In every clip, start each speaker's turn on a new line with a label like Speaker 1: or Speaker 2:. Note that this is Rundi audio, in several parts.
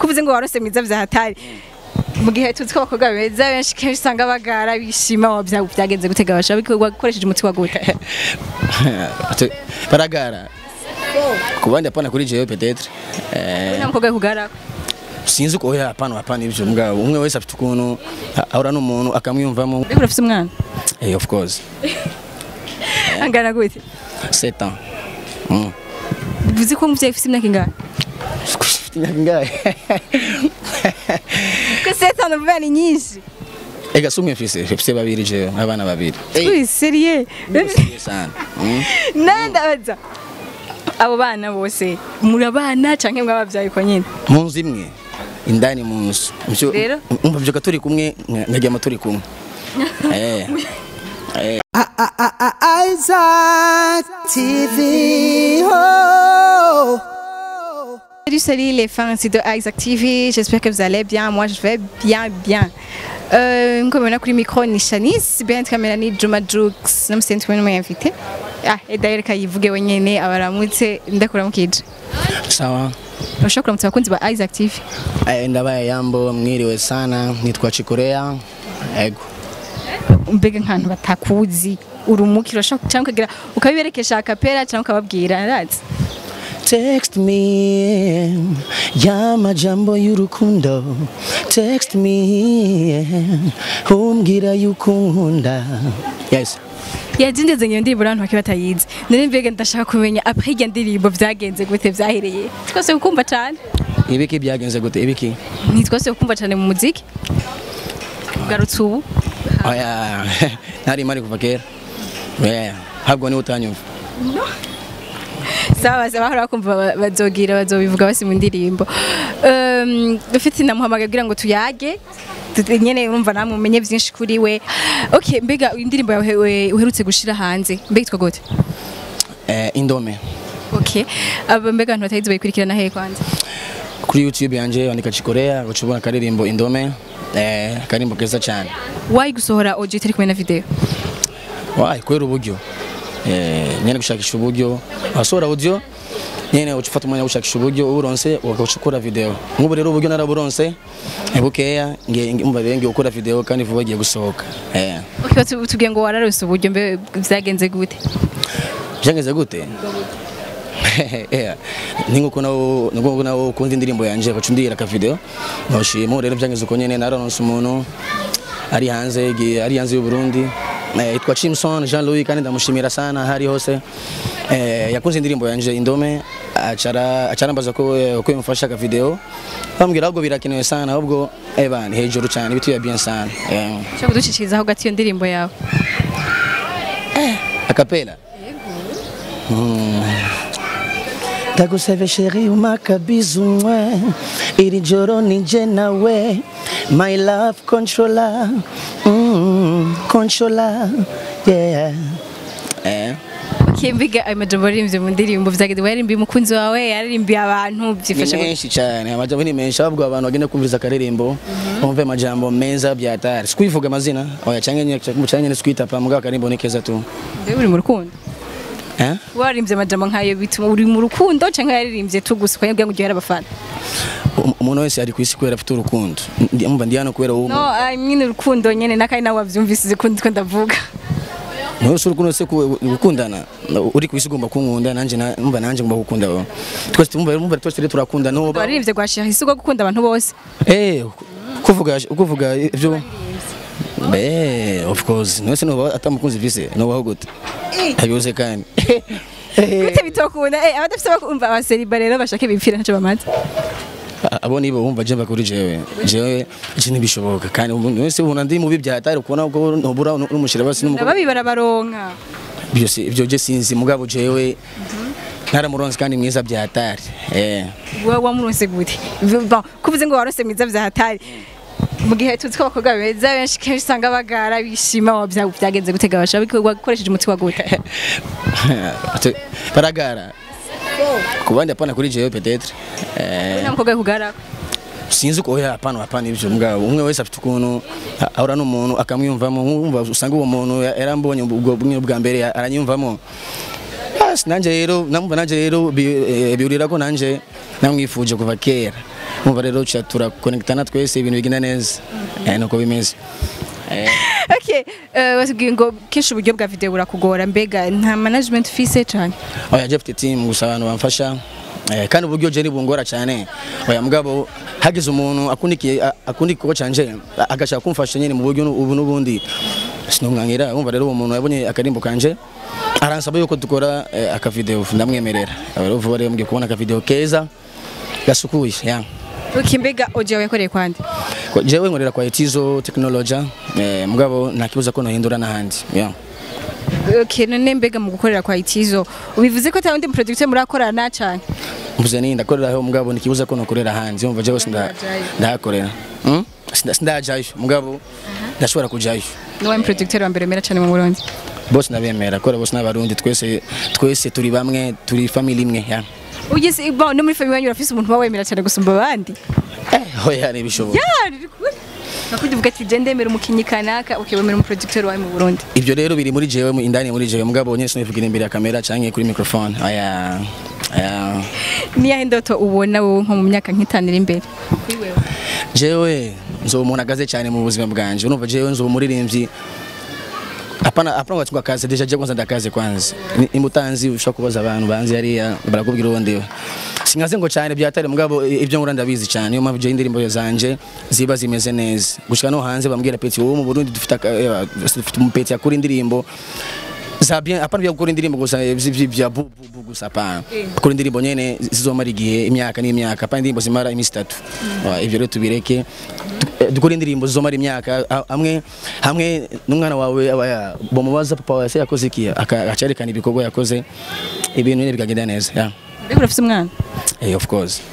Speaker 1: kuvuze ngo warose mwiza vya hatari mu gihe tuzi ko abakobwa beza benshi kenshi usanga bagara bishima byagenze gutega basha bakoresheje umuti wa gute
Speaker 2: baragara kubandi apana kuri jewe peut-être
Speaker 1: nta mukobwa kugara
Speaker 2: sinzi ko oya apana ibyo mugabo umwe wese afite ukuntu ahora n'umuntu akamwiyumvamo
Speaker 1: mbega urafite umwana
Speaker 2: of course
Speaker 1: angana gute
Speaker 2: 7 ans
Speaker 1: bivuze ko umuvyeyi ufite imyaka ingahe
Speaker 2: imyaka ingahe
Speaker 1: ko 7 ans n'ubana nyinshi
Speaker 2: ega sumwe mfise babiri je abana babiri
Speaker 1: oui sérieux
Speaker 2: sana
Speaker 1: nanda abo bana bose murabana canke mwabavyaye ko nyine
Speaker 2: munzi imwe indani munzu
Speaker 1: rero
Speaker 2: umva byo turi kumwe nkajya turi kumwe
Speaker 3: Isaac TV. Oh.
Speaker 1: Salut les fans de Isaac TV, j'espère que vous allez bien. Moi je vais bien. Comme on a pris le micro, ni Shanice, bien caméra ni Juma Jux, nous sommes invité. Et d'ailleurs quand il vous gagnez abaramutse ndakuramukije.
Speaker 2: Sawa.
Speaker 1: Urashobora kuramutsa abakunzi ba Isaac TV.
Speaker 2: Ndabaye yambo mwiriwe sana, nitwa Kugira. Ego.
Speaker 1: Mbega nkantu batakuzi urumuki urashobora cyangwa kugira ukabiberekesha akapera cyangwa ukababwira arazi.
Speaker 2: Text me ya majambo y'urukundo, text me umbwira yuko nkunda. Yes.
Speaker 1: Yajindeze ngiyo ndirimbo abantu bakibatayize. Nari mbega ndashaka kumenya aphiga ndirimbo vyagenze gute vyahereye. Twese ukumva cyane.
Speaker 2: Ibiki byagenze gute ibiki?
Speaker 1: Ni twese ukumva cyane mu muziki. Ugarutse ubu.
Speaker 2: Oya. Nari mari kuva kera. Habwo ni utanyumva.
Speaker 1: No. Sawa bahora kumva bazobivuga basi mu ndirimbo. Dufite namuhamagaye kugira ngo tuyage. Nyene urumva namwe umenye byinshi kuri we. Okay, mbega indirimbo yawe uherutse gushira hanze. Mbega itwa gute?
Speaker 2: Indome.
Speaker 1: Okay. Aba mbega abantu batayizi bayikurikirana he kwanza?
Speaker 2: Kuri YouTube yanje wandika Chikorea, ucubona karirimbo Indome. Karimbo keza cyane.
Speaker 1: Why gusohora audio itari kumwe na video?
Speaker 2: Why kwera uburyo. Nyene gushakisha uburyo. Asohora audio nyene ucufata umwanya gushakisha uburyo uburonse ukacukura video. Nk'ubu rero uburyo naraburonse bukeya nge ukora video kandi vuba giye gusohoka.
Speaker 1: Okay, tugiye ngo wararose uburyo mbe vyagenze gute?
Speaker 2: Vyagenze gute? Ninguko nawo ukunda indirimbo yanje bacundira ka video. Bashimo rero vyagenze uko nyene naronse umuntu ari hanze y'u Burundi. Itwa Chimson Jean Louis kandi ndamushimira sana hari hose. Yakunze indirimbo yanje Indome acarambaza ko yumfasha ka video. Bambwira ahubwo birakenewe sana ahubwo ebana hejuru cyane bitu ya bien sana.
Speaker 1: Cyo kudushikirizaho gati iyo ndirimbo yawe.
Speaker 2: Acapella. Ndaguseve chérie umakabizu mwe iri joro nije nawe my love controller controller yeah
Speaker 1: Kimbiga amajambo arimvye mu ndirimbo vyagenze warimbi mukunzi wawe yaririmbiye abantu byifasha
Speaker 2: menshi cyane amajambo ni menshi ahubwo abantu bagenda kumviriza akaririmbo bumve amajambo meza byatari sikwivuga amazina oya cyangwa skwita pa muga akarimbo ni keza tu
Speaker 1: uri mu rukundo waririmvye amajambo nkayo bituma uri mu rukundo cyangwa yaririmbye tu gusa kwanya ngo gihera abafana
Speaker 2: umuntu wese ari kwisi kwera afite urukundo ndimba ndiyano kwera uwo
Speaker 1: no nyine urukundo nyene nakari nawe wavyumvise ko ndavuga
Speaker 2: no so urukundo se gukundana uri kwisi ugomba kunkunda nanje numva nanje ngomba gukunda wowe twese tumva twese turakunda no
Speaker 1: baririmbye gwashira isugo gukunda abantu bose
Speaker 2: kuvuga ivyo of course no se no atamukunzi vise no baho gute abyose kandi
Speaker 1: gute bitokunda abadafite bakumva abaseriba rero bashake bipfira ntaco bamaze
Speaker 2: abo nibo bumva je bakuri jewe ikintu bishoboka kandi wese ubona ndi mubi byatari kubona ubwo ntubura n'umushira basi n'umugabo
Speaker 1: babibara baronka
Speaker 2: byose ibyo je sinzi mugabo jewe naramuronse kandi mwiza byatari
Speaker 1: wamuronse gute kuvuze ngo warose mwiza byatari mu gihe tuzi ko abakobwa beza benshi kenshi usanga bagara bishima byagenze gutega basha bakoresheje umuti wa gute
Speaker 2: baragara kubandi apana kuri jewe peut-être
Speaker 1: nta mukobwa kugara
Speaker 2: sinzi ko oya apana ibyo mugabo umwe wese afite ukuntu ahora n'umuntu akamwiyumvamo nkumva usanga uwo muntu yarambonye ubwo bwa mbere aranyumvamo nanje rero biurira ko nanje namwifuje kuva kera umva rero cha turakonektana twese ibintu bigenda neza nuko bimeze.
Speaker 1: Okay, wasubwiye ngo kenshi uburyo bwa video burakugora, mbega nta management fise cyane?
Speaker 2: Oya Jeff team gusa abantu bamfasha kandi uburyo je nibungora cyane. Oya mugabo hagize umuntu akundi ko canje agashaka kumfasha nyene mu buryo ubu nubundi sinomwangira. Umva rero uwo muntu yabonye akarimbo kanje aransaba yuko dukora aka video, ndamwemerera. Rero vuba rero mugiye kubona aka video keza gasukuye ya.
Speaker 1: Okay, mbega audio yakoreye kwande?
Speaker 2: Jewe nkorera kwa Etizo Technology mugabo ntakibuza ko nohindura n'ahandi ya.
Speaker 1: Okay, none mbega mu gukorera kwa Etizo ubivuze ko atawundi producteur murakorana cyane?
Speaker 2: Mvuze ni ndakorera ho mugabo nikibuza ko nokorera hanze. Umva jewe ndakorera sindajayo mugabo ndashobora kujayo.
Speaker 1: Niwe producteur wa mbere mera cyane mu Burundi?
Speaker 2: Bose nabemera kora bose n'abarundi twese turi bamwe turi family imwe ya.
Speaker 1: Ugeze no muri family yanyu urafise umuntu wawemera cyane gusumba abandi?
Speaker 2: Hoya ni bishoboka.
Speaker 1: Nakundi vuga ati ndemera umukinyi kanaka ukibemera mu producteur wawe mu Burundi.
Speaker 2: Ibyo rero biri muri jewe indani muri jewe mugabo nyine sinivugira imbere ya kamera canke kuri microphone. Aya
Speaker 1: niya ndoto ubona wowe nko mu myaka nk'itanira imbere?
Speaker 2: Jewe nzo umuntu agaze cyane mu buzima bwanje. Urumva jewe nzo umuririmbyi apana ngo kaze deja je kwanza ndakaze kwanza imutanzi ushaka kubaza abantu banzi yari barakubwira urondewe singaze ngo cyane byatare mugabo ibyo ngura ndabizi cyane. Niyo mpamvu je indirimbo zanje ziba zimeze neza gushika no hanze bambwira peti wo mu Burundi dufite umupeti akora indirimbo za bien apana byo gukora indirimbo gusa bya bubu gusa apana gukora indirimbo nyene zizomara igihe imyaka n'imyaka apana indirimbo zimara imisi 3. Ibyo rero tubireke dukora indirimbo zizomara imyaka hamwe n'umwana wawe abaya bomubaza papa wawe yakoze iki akacerekana ibikorwa yakoze ibintu nyene bikagenda neza ya.
Speaker 1: Mbega urafise umwana?
Speaker 2: Of course.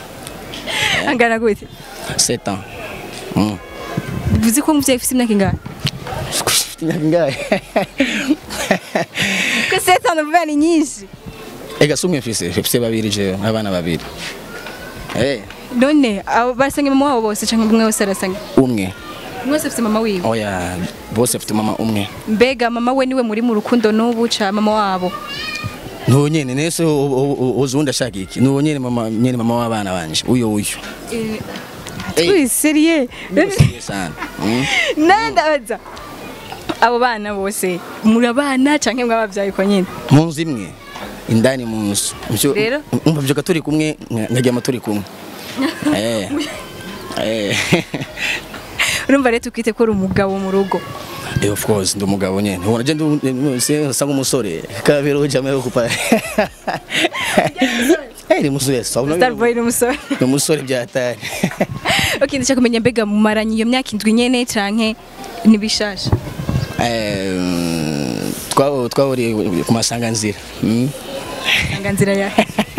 Speaker 1: Angana gute?
Speaker 2: 7 ans.
Speaker 1: Bivuze ko muvyeyi ufise imyaka ingahe?
Speaker 2: Imyaka ingahe?
Speaker 1: Ko 7 ans uvuga ni nyinshi.
Speaker 2: Ega sumwe mfise babiri je abana babiri.
Speaker 1: None abo basange mama wabo bose canke umwe wese arasange?
Speaker 2: Umwe.
Speaker 1: Mwese ufite mama wiwe?
Speaker 2: Oya bose ufite mama umwe.
Speaker 1: Mbega mama we niwe muri mu rukundo n'ubu ca mama wabo?
Speaker 2: Nuwo nyene nese uzunda shaka iki? Nuwo nyene mama w'abana banje. Uyo.
Speaker 1: Oui, sérieux.
Speaker 2: Sana.
Speaker 1: Nandabaza. Abo bana bose murabana canke mwabavyaye ko nyene?
Speaker 2: Munzi imwe. Indani munzu.
Speaker 1: Rero
Speaker 2: umva byo gaturi kumwe nkajya amaturi kumwe.
Speaker 1: Urumva rero tukite ko umugabo mu rugo?
Speaker 2: Of course ndo mugabo nyene. Ubona je ndo sanga umusore kabero jamwe okupa. Ni musore sawa.
Speaker 1: Starboy ni umusore.
Speaker 2: Ni umusore byatari.
Speaker 1: Okay, ndashaka kumenya mbega mumaranye iyo myaka indwi nyene canke nibishasha?
Speaker 2: Twahuriye ku masanganzira.
Speaker 1: Sanganzira ya.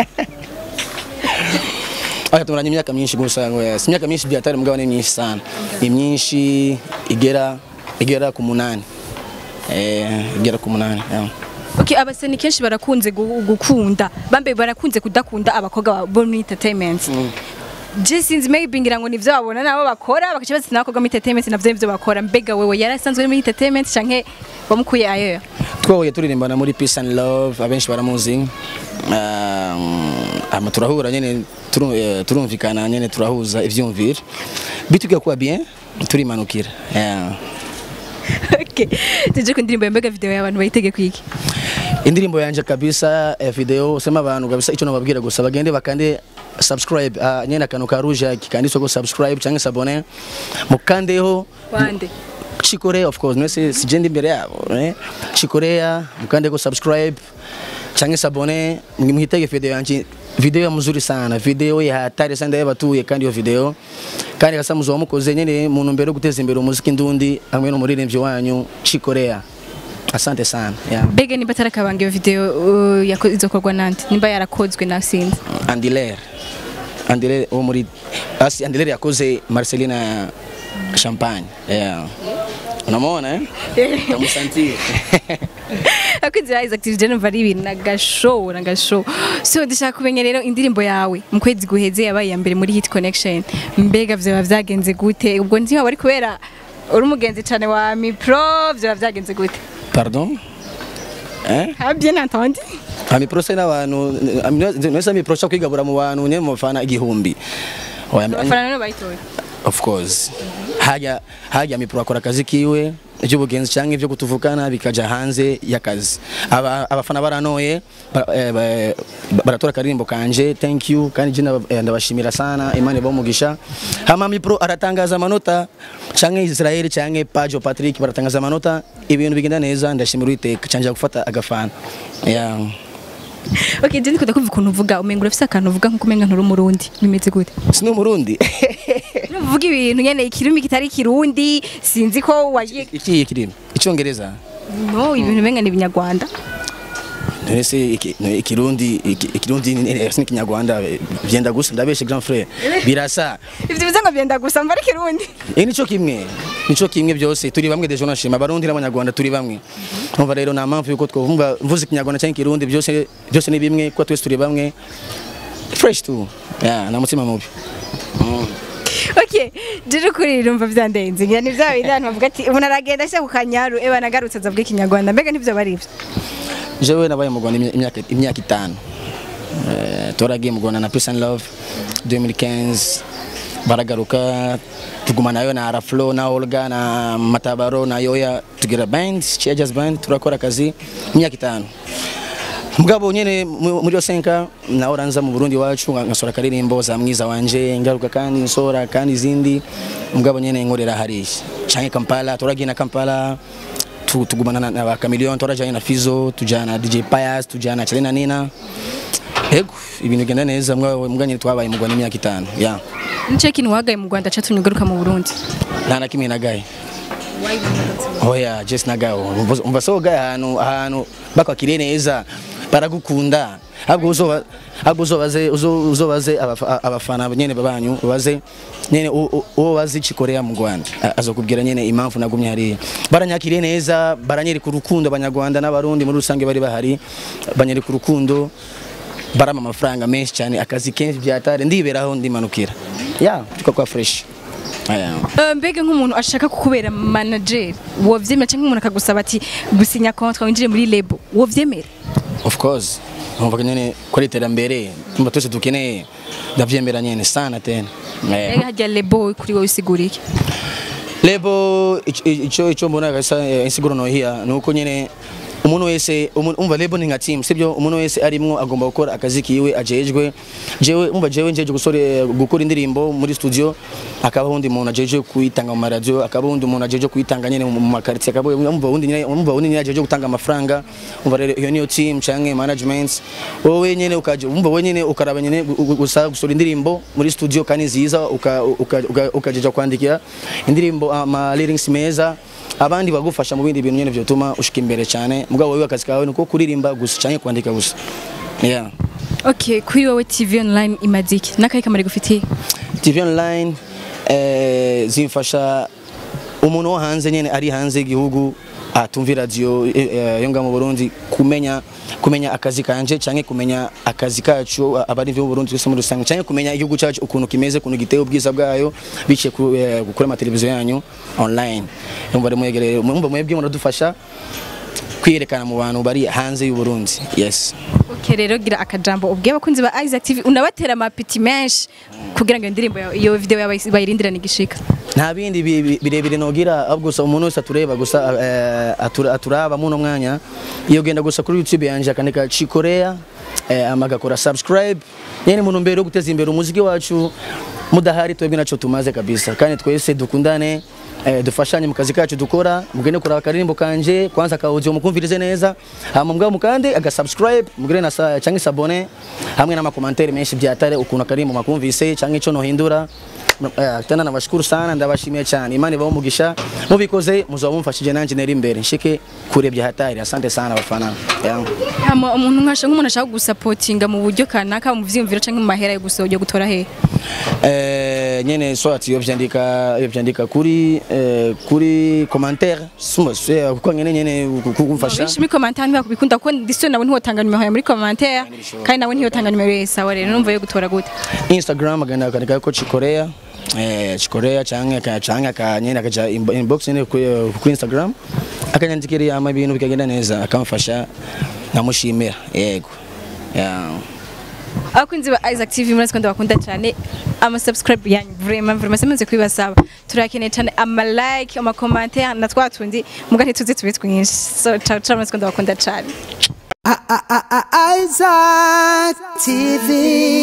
Speaker 2: Tumuranye imyaka myinshi gusa ngo imyaka myinshi byatari mugabo ni myinshi sana. Imyinshi igera ku 8. Igera ku 8.
Speaker 1: Okay, abaseni kenshi barakunze gukunda bambe barakunze kudakunda abakobwa bo muri entertainment. Je sinzi maybe ngira ngo nivyo babona nabo bakora bakacibaza n'abakobwa muri entertainment navyo nivyo bakora. Mbega wewe yarasanzwe muri entertainment canke bamukuye ayo?
Speaker 2: Twahuye turirimbana muri Peace and Love abenshi baramuzi. Turahura nyene turumvikana nyene turahuza ivyumvira bitugiye kuba bien turimanukira.
Speaker 1: Okay, tuje ku ndirimbo mbega video y'abantu bayitege kwiki?
Speaker 2: Indirimbo yanje kabisa video sema abantu kabisa ico nababwira gusa bagende bakande subscribe nyene akantu ka rouge kikanditswe ko subscribe cyangwa Sabonnez mukandeho kwande Chikorea of course nese sijendi imbere yabo Chikorea mukande ko subscribe cyangwa Sabonnez mwitege video yanje video mzuri sana video ya hatari sana y'abatuye kandi yo video kandi gasamuzo wamukoze nyene muntu mbere guteza imbere umuziki ndundi hamwe no muririmbyi wanyu Chikorea. Asante sana.
Speaker 1: Bega ni batara kabange yo video izokorwa nande nimba yarakozwe na sinzi Andile wo muri Andile yakoze Marcelina Champagne. Unamwona Tamusanti. Akwiza exactive jeno vari ibintu nagashow. So ndashaka kumenya rero indirimbo yawe mu kwezi guheze yabaye ya mbere muri Hit Connection. Mbega vyo bavyagenze gute? Ubwo ntiho bari kubera uri umugenzi cyane wa Mipro vyo bavyagenze gute?
Speaker 2: Pardon?
Speaker 1: Bien entendu.
Speaker 2: Mipro c'est n'abantu nesa Mipro cha kwigabura mu bantu nye mufana igihumbi.
Speaker 1: abafana none bayitoye
Speaker 2: of course hajya mipro akora akazi kiwe iby'ubugenzi cyangwa ibyo kutuvukana bikaja hanze y'akazi abafana baranoye baratora akaririmbo kanje thank you kandi jina ndabashimira sana Imana bamugisha hama mipro aratangaza amanota cyangwa Israel cyangwa Page Patrick baratangaza amanota ibintu bigenda neza ndashimira Uwiteka cyangwa gufata agafana yeah.
Speaker 1: Okay, je ndikuda kuvuga ukuntu uvuga umenga urafise akantu uvuga nko kumenga nturi umurundi bimeze gute
Speaker 2: sino umurundi
Speaker 1: uvuga ibintu nyene ikirimi kitari kirundi sinzi ko wagiye
Speaker 2: iki kirimi icyongereza
Speaker 1: no ibintu menga ni binyarwanda
Speaker 2: Nese ikirundi n'ikinyarwanda byenda gusa ndabeshe grand frère birasa
Speaker 1: ivyo bize ngo byenda gusa mbari kirundi
Speaker 2: nico kimwe byose turi bamwe dejo nashima abarundi n'abanyarwanda turi bamwe umva rero na mpamvu yuko twumva mvuze ikinyarwanda cyangwa ikirundi byose ni bimwe kwa twese turi bamwe fresh tu na mutima mubi
Speaker 1: Okay, juru kuri rumva byandenze ngira ni bya bindi bavuga ati ubu naragenda se ku kanyaru eba nagarutse azavuga ikinyarwanda mbega nivyo bari ivyo
Speaker 2: jewe nabaye mu Rwanda imyaka 5 toragiye mu Rwanda na Peace and Love 2015 baragaruka tugumana nayo na Araflo na Olga na Matabaro na Yoya tugira band Jazz band turakora akazi imyaka 5 mugabo nyene muri yo senka na oranza mu Burundi wacu ngasora karirimbo za mwiza wanje ngaruka kandi nsora kandi izindi mugabo nyene nkorera hari canke Kampala toragiye na Kampala tugumana na Chameleone torajaye na Fizo tujana DJ Pius tujana Chelena Nina ego ibintu genda neza mwanye twabaye mu Rwanda imyaka 5 yeah
Speaker 1: nice kintu wagaye mu Rwanda catumye ugaruka mu Burundi
Speaker 2: nana kimwe nagaye oya just nagaye umva so gaye ahantu bakwakiriye neza baragukunda ahubwo uzobaze abafana nyene babanyu baze nyene uwo bazi Korea mu Rwanda azokubwira nyene impamvu nagumye hari baranyakiriye neza baranyeri ku rukundo abanyarwanda n'abarundi muri rusange bari bahari banyeri ku rukundo barama amafaranga menshi cyane akazi kenshi byatare ndiberaho ndimanukira kwa fresh
Speaker 1: mbega nk'umuntu ashaka kukubera manager wovyemera cyangwa umuntu akagusaba ati gusinya contrat winjire muri label wovyemera
Speaker 2: of course umva nyene ko iterambere tumba twese dukeneye ndavyemera nyene sana tena
Speaker 1: hajya label kuri wowe usigurike
Speaker 2: label ico mbona gasa insiguro no hiya nuko nyene umuntu wese umva label ni nka team sibyo umuntu wese arimwo agomba gukora akazi kiwe ajejwe jewe njeje gukora indirimbo muri studio akaba hundi umuntu ajeje kuyitanga mu radio akaba hundi umuntu ajeje kuyitanga nyene mu makartie akaba umva hundi nyene ajeje gutanga amafaranga umva rero iyo niyo team canke management wowe nyene ukaje umva wowe nyene ukaraba nyene gusaba gusora indirimbo muri studio kandi nziza ukajeje kwandikira indirimbo ama lyrics meza abandi bagufasha mu bindi bintu nyene byotuma ushika imbere cyane mugabo wewe akazi kawe nuko kuririmba gusa cyane kwandika gusa
Speaker 1: okay kuri wowe TV online imaziki nakaye kamari gufitiye
Speaker 2: TV online zimfasha umuntu wo hanze nyene ari hanze igihugu atumva radio yonga mu Burundi kumenya akazi kanje canke kumenya akazi kacu abari mu Burundi twese muri rusange canke kumenya igihugu cyacu ukuntu kimeze kuno giteye ubwiza bwayo bice gukora amateleviziyo yanyu online umva remwegerere umva mwebwe muradufasha kwiyerekana mu bantu bari hanze y'u Burundi yes
Speaker 1: okay rero gira akajambo ubwiye abakunzi ba Isaac TV unabatera amapiti menshi kugira ngo indirimbo iyo video bayirindirana igishika
Speaker 2: nta bindi birebire nogira ahubwo gusa umuntu wese atureba gusa aturaba muno mwanya iyo genda gusa kuri YouTube yanje akandika Korea amagakora subscribe nyene muntu mbere yo guteza imbere umuziki wacu mudahari twebwe naco tumaze kabisa kandi twese dukundane dufashanye mu kazi kacu dukora mugene kura akarimbo kanje kwanza kaudio mukumvirize neza hamwe mukande agasubscribe mugire na canke Sabonnez hamwe na makomantere menshi byatare ukuntu akarimbo makumvise canke ico no hindura tena nabashukuru sana ndabashimiye cyane Imana ibamugisha mubikoze muzo mumfashije nanje neri imbere nshike kure bya hatari asante sana bafana
Speaker 1: hama umuntu nk'umuntu ashaka gusupportinga mu buryo kanaka mu vyimviro canke mu mahera yo gusoje gutora he
Speaker 2: nyene soit yo byandika kuri commentaire sumase kuko nyene kumfasha
Speaker 1: bishimi commentaire ntibakubikunda ko ndiso nawe ntihotanga nimero yawe muri commentaire kandi nawe ntihotanga nimero yesa wa rero numva yo gutora gute
Speaker 2: Instagram agana akandika ko Korea Korea canke akanyene akaja inbox ne ku Instagram akanyandikira ama ibintu bikagenda neza akamfasha namushimira yego
Speaker 1: abakunzi ba Isaac TV muri sekonda bakunda cyane ama subscribe yanyu vraiment semaze kwibasaba turakeneye cyane ama like ama commentaire na twatundi mugati tuzi twinshi so ciao muri sekonda bakunda cyane
Speaker 3: Isaac TV